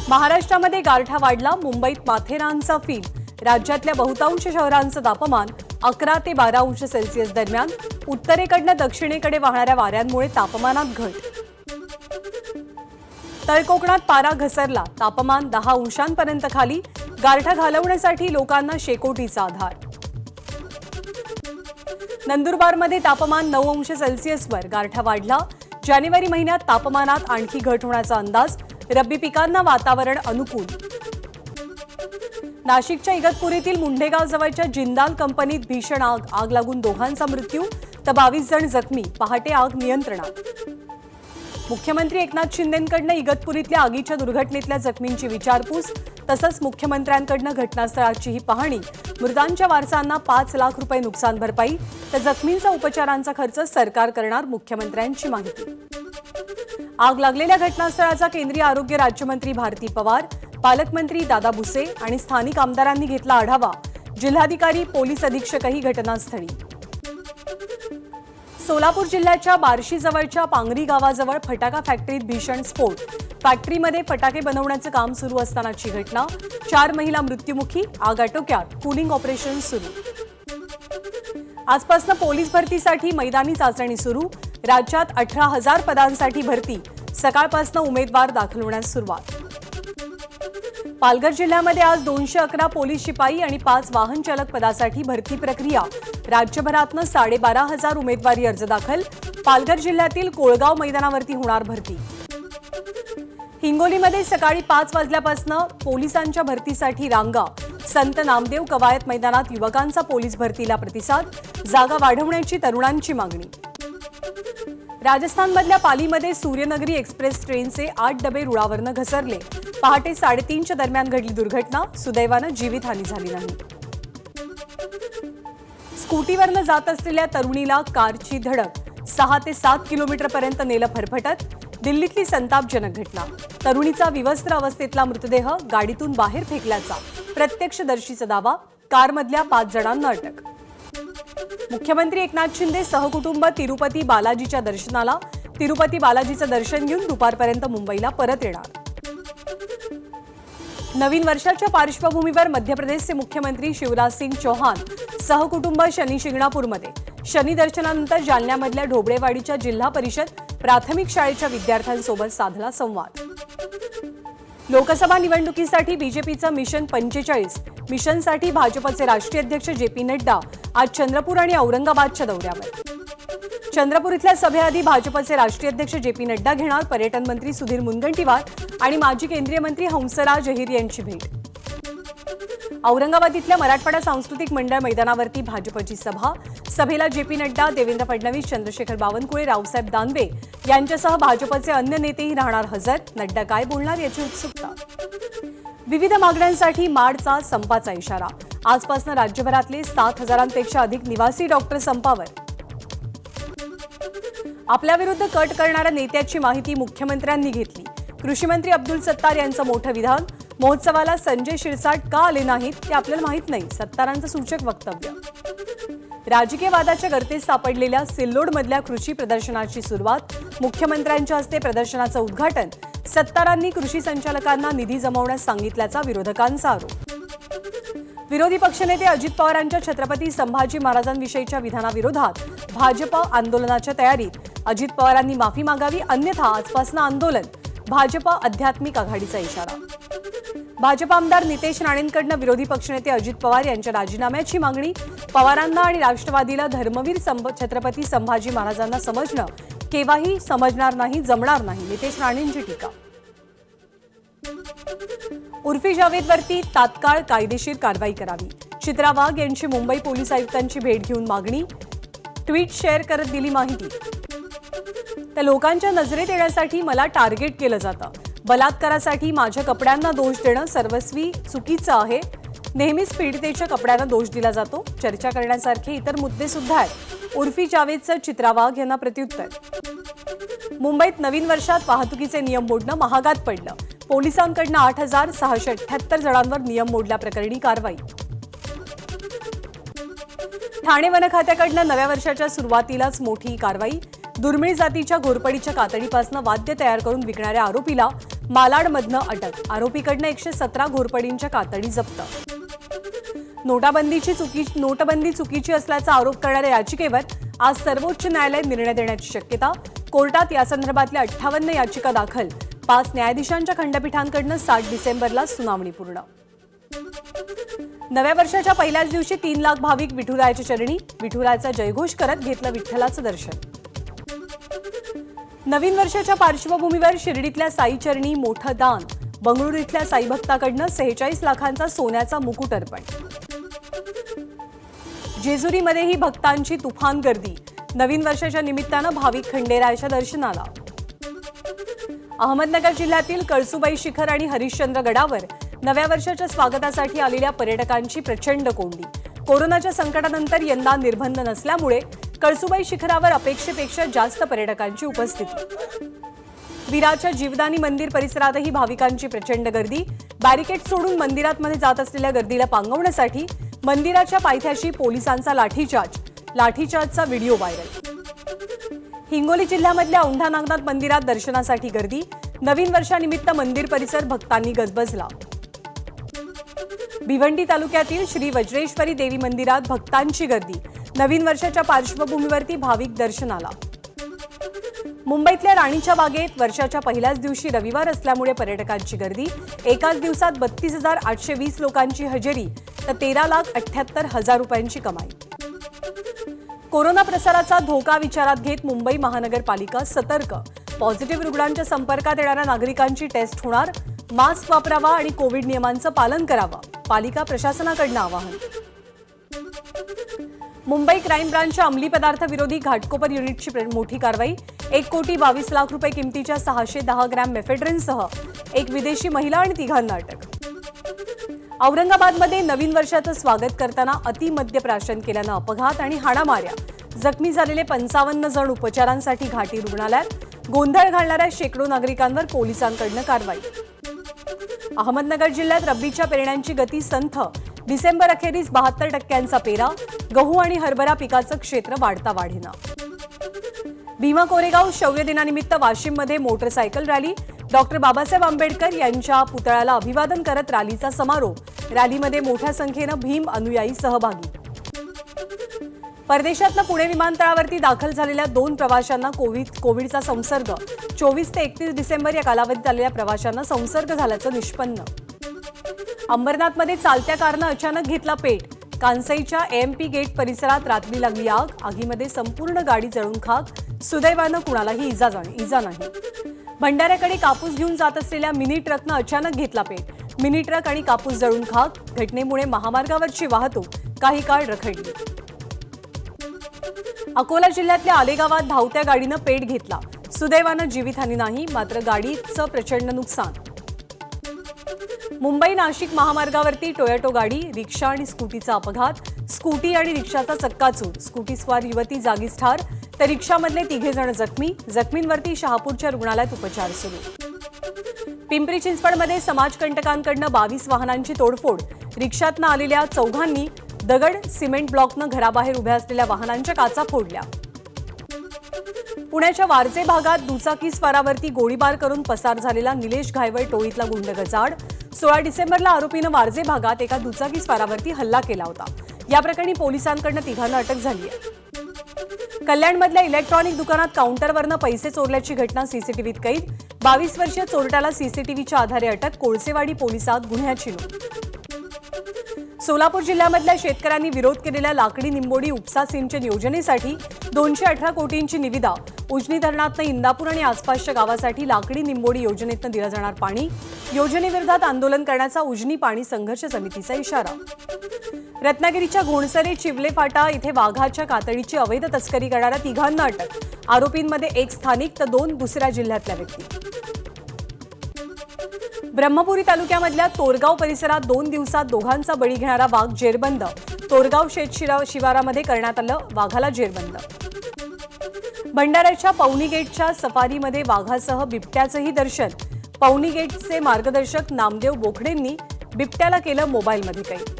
महाराष्ट्रामध्ये गारठा वाढला, मुंबईत माथेरानचा फील। राज्यातल्या बहुतांश शहरांचं तापमान 11 ते 12 अंश सेल्सिअस दरम्यान। उत्तरेकडनं दक्षिणेकडे वाहणाऱ्या वाऱ्यांमुळे तापमानात घट। तळकोकणात पारा घसरला, तापमान 10 अंशांपर्यंत खाली। गारठा घालवण्यासाठी लोकांना शेकोटीचा आधार। नंदुरबारमध्ये तापमान 9 अंश सेल्सिअसवर, गारठा वाढला। जानेवारी महिन्यात तापमानात आणखी घट होण्याचा अंदाज। रब्बी पिकांना वातावरण अनुकूल। नाशिकच्या इगतपुरीतील मुंढेगाव जवळच्या जिंदाल कंपनीत भीषण आग लागून दोघांचा मृत्यू तर 22 जण जखमी। पहाटे आग नियंत्रणात। मुख्यमंत्री एकनाथ शिंदेंकडून इगतपुरीतल्या आगीच्या दुर्घटनेतल्या जखमींची विचारपूस, तसंच मुख्यमंत्र्यांकडून घटनास्थळाचीही पाहणी। मृतांच्या वारसांना 5 लाख रुपये नुकसान भरपाई तर जखमींचा उपचारांचा खर्च सरकार करणार, मुख्यमंत्र्यांची माहिती। आग लागलेल्या घटनास्थळाचा केंद्रीय आरोग्य राज्यमंत्री भारती पवार, पालकमंत्री दादा भुसे आणि स्थानिक आमदारांनी घेतला आढावा। जिल्हाधिकारी, पोलीस अधीक्षकही घटनास्थळी। सोलापूर जिल्ह्याच्या बार्शीजवळच्या पांगरी गावाजवळ फटाका फॅक्टरीत भीषण स्फोट। फॅक्टरीमध्ये फटाके बनवण्याचं काम सुरू असतानाची घटना। 4 महिला मृत्युमुखी, आग आटोक्यात, कूलिंग ऑपरेशन सुरू। आजपासून पोलीस भरतीसाठी मैदानी चाचणी सुरू। राज्यात 18,000 पदांसाठी भरती। सकाळपासून उमेदवार दाखल होण्यास सुरुवात। पालघर जिल्ह्यामध्ये आज 211 पोलीस शिपाई आणि 5 वाहन चालक पदासाठी भरती प्रक्रिया। राज्यभरातनं 12,500 उमेदवारी अर्ज दाखल। पालघर जिल्ह्यातील कोळगाव मैदानावरती होणार भरती। हिंगोलीमध्ये सकाळी 5 वाजल्यापासून पोलिसांच्या भरतीसाठी रांगा। संत नामदेव कवायत मैदानात युवकांचा पोलीस भरतीला प्रतिसाद। जागा वाढवण्याची तरुणांची मागणी। राजस्थानमधल्या पालीमध्ये सूर्यनगरी एक्सप्रेस ट्रेनचे 8 डबे रुळावरनं घसरले। पहाटे 3:30च्या दरम्यान घडली दुर्घटना। सुदैवानं जीवितहानी झाली नाही। स्कूटीवरनं जात असलेल्या तरुणीला कारची धडक। 6 ते 7 किलोमीटरपर्यंत नेलं फरफटत। दिल्लीतली संतापजनक घटना। तरुणीचा विवस्त्र अवस्थेतला मृतदेह गाडीतून बाहेर फेकल्याचा प्रत्यक्षदर्शीचा दावा। कारमधल्या 5 जणांना अटक। मुख्यमंत्री एकनाथ शिंदे सहकुटुंब तिरुपती बालाजीच्या दर्शनाला। तिरुपती बालाजीचं दर्शन घेऊन दुपारपर्यंत मुंबईला परत येणार। नवीन वर्षाच्या पार्श्वभूमीवर मध्य प्रदेशचे मुख्यमंत्री शिवराज सिंग चौहान सहकुटुंब शनी शिंगणापूरमध्ये। शनी दर्शनानंतर जालन्यामधल्या ढोबळेवाडीच्या जिल्हा परिषद प्राथमिक शाळेच्या विद्यार्थ्यांसोबत साधला संवाद। लोकसभा निवडणुकीसाठी बीजेपीचं मिशन 45। मिशनसाठी भाजपचे राष्ट्रीय अध्यक्ष जे.पी. नड्डा आज चंद्रपूर आणि औरंगाबादच्या दौऱ्यावर। चंद्रपूर इथल्या सभेआधी भाजपचे राष्ट्रीय अध्यक्ष जे.पी. नड्डा घेणार पर्यटन मंत्री सुधीर मुनगंटीवार आणि माजी केंद्रीय मंत्री हंसराज अहिर यांची भेट। औरंगाबाद इथल्या मराठवाडा सांस्कृतिक मंडळ मैदानावरती भाजपची सभा। सभेला जे.पी. नड्डा, देवेंद्र फडणवीस, चंद्रशेखर बावनकुळे, रावसाहेब दानवे यांच्यासह भाजपचे अन्य नेतेही राहणार हजर। नड्डा काय बोलणार याची उत्सुकता। विविध मागण्यांसाठी माडचा संपाचा इशारा। आजपासून राज्यभरातले 7,000पेक्षा अधिक निवासी डॉक्टर संपावर। आपल्याविरुद्ध कट करणाऱ्या नेत्याची माहिती मुख्यमंत्र्यांनी घेतली। कृषी मंत्री अब्दुल सत्तार यांचं मोठं विधान। महोत्सवाला संजय शिरसाट का आले नाहीत ते आपल्याला माहित नाही, सत्तारांचं सूचक वक्तव्य। राजकीय वादाच्या गर्तेत सापडलेल्या सिल्लोडमधल्या कृषी प्रदर्शनाची सुरुवात। मुख्यमंत्र्यांच्या हस्ते प्रदर्शनाचं उद्घाटन। सत्तारांनी कृषी संचालकांना निधी जमवण्यास सांगितल्याचा विरोधकांचा आरोप। विरोधी पक्षनेते अजित पवारांच्या छत्रपती संभाजी महाराजांविषयीच्या विधानाविरोधात भाजप आंदोलनाच्या तयारीत। अजित पवारांनी माफी मागावी, अन्यथा आजपासून आंदोलन। भाजप आध्यात्मिक आघाडीचा इशारा। भाजप आमदार नितेश राणेंकडून विरोधी पक्षनेते अजित पवार यांच्या राजीनाम्याची मागणी। पवारांना आणि राष्ट्रवादीला धर्मवीर छत्रपती संभाजी महाराजांना समजणं केव्हाही समजणार नाही, जमणार नाही, नितेश राणेंची टीका। उर्फी जावेदवरती तात्काळ कायदेशीर कारवाई करावी। चित्रा वाघ यांची मुंबई पोलीस आयुक्तांची भेट घेऊन मागणी। ट्विट शेअर करत दिली माहिती। तर लोकांच्या नजरेत येण्यासाठी मला टार्गेट केलं जातं। बलात्कारासाठी माझ्या कपड्यांना दोष देणं सर्वस्वी चुकीचं आहे। नेहमीच पीडितेच्या कपड्यांना दोष दिला जातो। चर्चा करण्यासारखे इतर मुद्दे सुद्धा आहेत। उर्फी जावेदचं चित्रा वाघ यांना प्रत्युत्तर। मुंबईत नवीन वर्षात वाहतुकीचे नियम मोडणं महागात पडलं। पोलिसांकडून 8,678 जणांवर नियम मोडल्याप्रकरणी कारवाई। ठाणे वन खात्याकडून नव्या वर्षाच्या सुरुवातीलाच मोठी कारवाई। दुर्मिळ जातीच्या घोरपडीच्या कातडीपासून वाद्य तयार करून विकणाऱ्या आरोपीला मालाडमधनं अटक, आरोपीकडनं 117 घोरपडींच्या कातडी जप्त. नोटबंदी चुकीची असल्याचा आरोप करणाऱ्या याचिकेवर आज सर्वोच्च न्यायालय निर्णय देण्याची शक्यता. कोर्टात यासंदर्भातल्या 58 याचिका दाखल. 5 न्यायाधीशांच्या खंडपीठांकडनं 7 डिसेंबरला सुनावणी पूर्ण. नव्या वर्षाच्या पहिल्याच दिवशी 3 लाख भाविक विठुरायाच्या चरणी. विठुरायाचा जयघोष करत घेतलं विठ्ठलाचं दर्शन. नवीन वर्षाच्या पार्श्वभूमीवर शिर्डीतल्या साई चरणी मोठं दान. बंगळुरू इथल्या साई भक्ताकडनं 46 लाखांचा सोन्याचा मुकुट अर्पण. जेजुरीमध्येही भक्तांची तुफान गर्दी. नवीन वर्षाच्या निमित्तानं भाविक खंडेरायाच्या दर्शनाला. अहमदनगर जिल्ह्यातील कळसुबाई शिखर आणि हरिश्चंद्र गडावर नव्या वर्षाच्या स्वागतासाठी आलेल्या पर्यटकांची प्रचंड कोंडी. कोरोनाच्या संकटानंतर यंदा निर्बंध नसल्यामुळे कळसुबाई शिखरावर अपेक्षेपेक्षा जास्त पर्यटकांची उपस्थिती. विराच्या जीवदानी मंदिर परिसरातही भाविकांची प्रचंड गर्दी. बॅरिकेड सोडून मंदिरात जात असलेल्या गर्दीला पांगवण्यासाठी मंदिराच्या पायथ्याशी पोलिसांचा लाठीचार्जचा व्हिडिओ व्हायरल. हिंगोली जिल्ह्यामधल्या औंढा नागनाथ मंदिरात दर्शनासाठी गर्दी. नवीन वर्षानिमित्त मंदिर परिसर भक्तांनी गजबजला. भिवंडी तालुक्यातील श्री वज्रेश्वरी देवी मंदिरात भक्तांची गर्दी. नवीन वर्षाच्या पार्श्वभूमीवरती भाविक दर्शनाला. मुंबईतल्या राणीच्या बागेत वर्षाच्या पहिल्याच दिवशी रविवार असल्यामुळे पर्यटकांची गर्दी. एकाच दिवसात 32,820 लोकांची हजेरी तर 13,78,000 रुपयांची कमाई. कोरोना प्रसाराचा धोका विचारात घेत मुंबई महानगरपालिका सतर्क. पॉझिटिव्ह रुग्णांच्या संपर्कात येणाऱ्या नागरिकांची टेस्ट होणार. मास्क वापरावा आणि कोविड नियमांचं पालन करावं. पालिका प्रशासनाकडनं आवाहन. मुंबई क्राईम ब्रांचच्या अंमली पदार्थ विरोधी घाटकोपर युनिटची मोठी कारवाई. 1,22,00,000 रुपये किमतीच्या 610 ग्रॅम मेफेड्रिनसह एक विदेशी महिला आणि 3 अटक. औरंगाबादमध्ये नवीन वर्षाचं स्वागत करताना अतिमद्यप्राशन केल्यानं अपघात आणि हाणामाऱ्या. जखमी झालेले 55 जण उपचारांसाठी घाटी रुग्णालयात. गोंधळ घालणाऱ्या शेकडो नागरिकांवर पोलिसांकडनं कारवाई. अहमदनगर जिल्ह्यात रब्बीच्या पेरण्यांची गती संथ. डिसेंबर अखेरीस 72% पेरा. गहू आणि हरभरा पिकाचं क्षेत्र वाढता वाढेना. भीमा कोरेगाव शौर्य दिनानिमित्त वाशिममध्ये motorcycle rally. Doctor Babasaheb Ambedkar यांच्या पुतळ्याला अभिवादन करत रॅलीचा समारोप. रॅलीमध्ये मोठ्या संख्येनं भीम अनुयायी सहभागी. परदेशातनं पुणे विमानतळावरती दाखल झालेल्या 2 प्रवाशांना कोविडचा संसर्ग. 24 ते 31 डिसेंबर या कालावधीत आलेल्या प्रवाशांना संसर्ग झाल्याचं निष्पन्न. अंबरनाथमध्ये चालत्या कारनं अचानक घेतला पेट. कांसईच्या एएमपी गेट परिसरात रात्री लागली आग. आगीमध्ये संपूर्ण गाडी जळून खाक. सुदैवानं कुणालाही इजा नाही. भंडाऱ्याकडे कापूस घेऊन जात असलेल्या मिनी ट्रकनं अचानक घेतला पेट. मिनी ट्रक आणि कापूस जळून खाक. घटनेमुळे महामार्गावरची वाहतूक काही काळ रखडली. अकोला जिल्ह्यातल्या आलेगावात धावत्या गाडीनं पेट घेतला. सुदैवानं जीवितहानी नाही, मात्र गाडीचं प्रचंड नुकसान. मुंबई नाशिक महामार्गावरती टोयोटो गाडी, रिक्षा आणि स्कूटीचा अपघात. स्कूटी आणि रिक्षाचा चक्काचूर. स्कूटीस्वार युवती जागीच ठार तर रिक्षामधले 3 जण जखमी. जखमींवरती शहापूरच्या रुग्णालयात उपचार सुरू. पिंपरी चिंचवडमध्ये समाजकंटकांकडनं 22 वाहनांची तोडफोड. रिक्षातनं आलेल्या 4 दगड सिमेंट ब्लॉकनं घराबाहेर उभ्या असलेल्या वाहनांच्या काचा फोडल्या. पुण्याच्या वारजे भागात दुचाकीस्वारावरती गोळीबार करून पसार झालेला निलेश घायवळ टोळीतला गुंड गजाआड. 16 डिसेंबरला आरोपीनं वारजे भागात एका दुचाकीस्वारावरती हल्ला केला होता. या प्रकरणी पोलिसांकडनं 3 अटक झाली आहे. कल्याणमधल्या इलेक्ट्रॉनिक दुकानात काउंटरवरनं पैसे चोरल्याची घटना सीसीटीव्हीत कैद. 22 वर्षीय चोरट्याला सीसीटीव्हीच्या आधारे अटक. कोळसेवाडी पोलिसात गुन्ह्याची नोंद. सोलापूर जिल्ह्यामधल्या शेतकऱ्यांनी विरोध केलेल्या लाकडी निंबोडी उपसा सिंचन योजनेसाठी 218 कोटींची निविदा. उजनी धरणातनं इंदापूर आणि आसपासच्या गावासाठी लाकडी निंबोडी योजनेतनं दिलं जाणार पाणी. योजनेविरोधात आंदोलन करण्याचा उजनी पाणी संघर्ष समितीचा इशारा. रत्नागिरीच्या घोणसरे चिवले फाटा इथे वाघाच्या कातडीची अवैध तस्करी करणाऱ्या 3 अटक. आरोपींमध्ये 1 स्थानिक तर 2 दुसऱ्या जिल्ह्यातल्या व्यक्ती. ब्रह्मपुरी तालुक्यामधल्या तोरगाव परिसरात 2 दिवसात दोघांचा बळी घेणारा वाघ जेरबंद. तोरगाव शिवारामध्ये करण्यात आलं वाघाला जेरबंद. भंडाऱ्याच्या पवनी गेटच्या सफारीमध्ये वाघासह बिबट्याचंही दर्शन. पवनी गेटचे मार्गदर्शक नामदेव बोखडेंनी बिबट्याला केलं मोबाईलमध्ये कैद.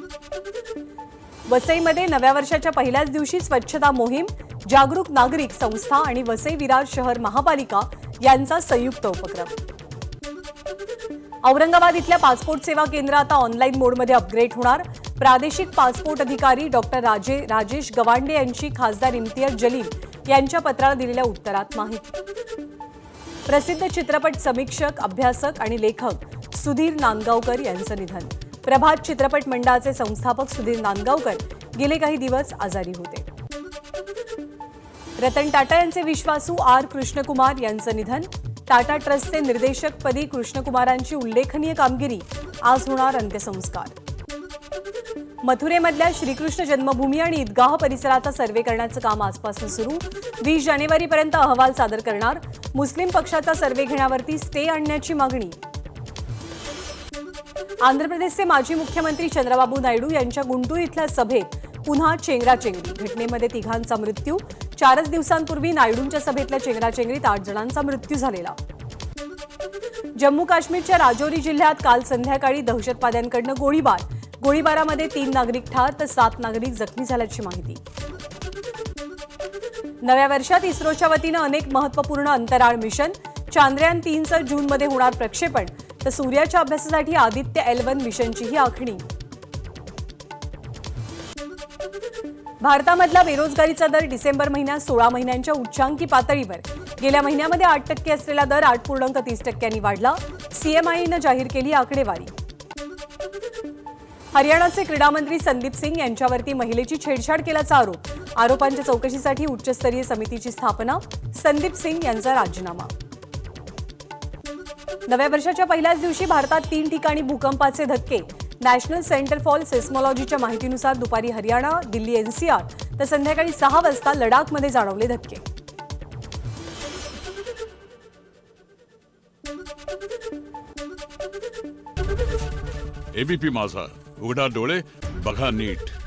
वसईमध्ये नव्या वर्षाच्या पहिल्याच दिवशी स्वच्छता मोहीम. जागरूक नागरिक संस्था आणि वसई विरार शहर महापालिका यांचा संयुक्त उपक्रम. औरंगाबाद इथल्या पासपोर्ट सेवा केंद्र आता ऑनलाईन मोडमध्ये अपग्रेड होणार। प्रादेशिक पासपोर्ट अधिकारी डॉक्टर राजेश गवांडे यांची खासदार इम्तियाज जलील यांच्या पत्राला दिलेल्या उत्तरात माहिती। प्रसिद्ध चित्रपट समीक्षक, अभ्यासक आणि लेखक सुधीर नांदगावकर यांचं निधन। प्रभात चित्रपट मंडळाचे संस्थापक सुधीर नांदगावकर गेले काही दिवस आजारी होते। रतन टाटा यांचे विश्वासू आर कृष्णकुमार यांचं निधन। टाटा ट्रस्टचे निर्देशकपदी कृष्णकुमारांची उल्लेखनीय कामगिरी, आज होणार अंत्यसंस्कार। मथुरेमधल्या श्रीकृष्ण जन्मभूमी आणि ईदगाह परिसराचा सर्व्हे करण्याचं काम आजपासून सुरू। 20 जानेवारीपर्यंत अहवाल सादर करणार। मुस्लिम पक्षाचा सर्व्हे घेण्यावरती स्टे आणण्याची मागणी। आंध्र प्रदेशचे माजी मुख्यमंत्री चंद्रबाबू नायडू यांच्या गुंटूर इथल्या सभेत पुन्हा चेंगराचेंगरी। घटनेमध्ये 3 जणांचा मृत्यू। 4 दिवसांपूर्वी नायडूंच्या सभेतल्या चेंगराचेंगरीत 8 जणांचा मृत्यू झालेला। जम्मू काश्मीरच्या राजौरी जिल्ह्यात काल संध्याकाळी दहशतवाद्यांकडून गोळीबारामध्ये 3 नागरिक ठार तर 7 नागरिक जखमी झाल्याची माहिती। नव्या वर्षात इस्रोच्या वतीनं अनेक महत्त्वपूर्ण अंतराळ मिशन। चांद्रयान 3चं जूनमध्ये होणार प्रक्षेपण, तर सूर्याच्या अभ्यासासाठी आदित्य L1 मिशनचीही आखणी। भारतामधला बेरोजगारीचा दर डिसेंबर महिन्यात 16 महिन्यांच्या उच्चांकी पातळीवर। गेल्या महिन्यामध्ये 8% असलेला दर 8.30% वाढला। CMIनं जाहीर केली आकडेवारी। हरियाणाचे क्रीडा मंत्री संदीप सिंग यांच्यावरती महिलेची छेडछाड केल्याचा आरोप। आरोपांच्या चौकशीसाठी उच्चस्तरीय समितीची स्थापना। संदीप सिंग यांचा राजीनामा। नव्या वर्षाच्या पहिल्याच दिवशी भारतात 3 ठिकाणी भूकंपाचे धक्के। नॅशनल सेंटर फॉर सेस्मॉलॉजीच्या माहितीनुसार दुपारी हरियाणा, दिल्ली NCR तर संध्याकाळी 6 वाजता लडाखमध्ये जाणवले धक्के। ABP माझा, उघडा डोळे बघा नीट।